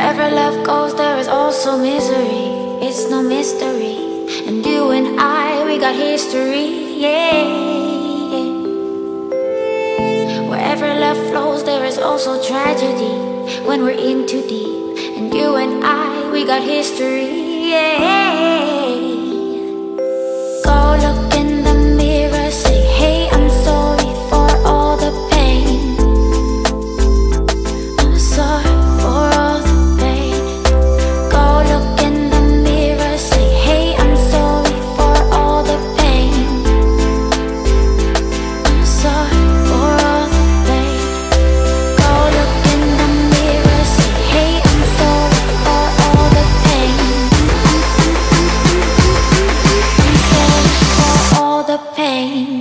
Wherever love goes, there is also misery. It's no mystery. And you and I, we got history, yeah. Wherever love flows, there is also tragedy when we're in too deep. And you and I, we got history, yeah. Go look in the mirror, say, hey, I'm sorry for all the pain. I'm sorry for all the pain. Go look in the mirror, say, hey, I'm sorry for all the pain. I'm sorry for all the pain. Go look in the mirror, say, hey, I'm sorry for all the pain. I'm sorry for all the pain.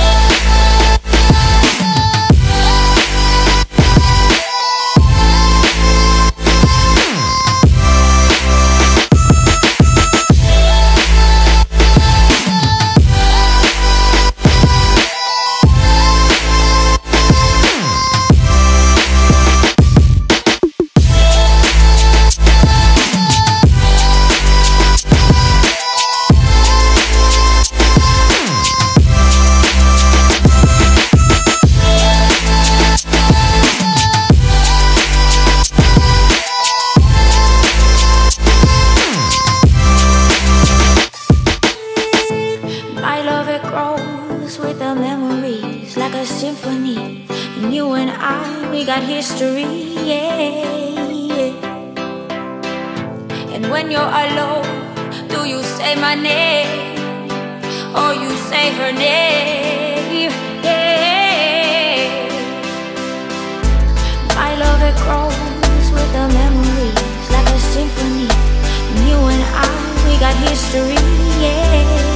My love, it grows with the memories like a symphony. And you and I, we got history, yeah. And when you're alone, do you say my name or you say her name, yeah. My love, it grows with the memories like a symphony. And you and I, we got history, yeah.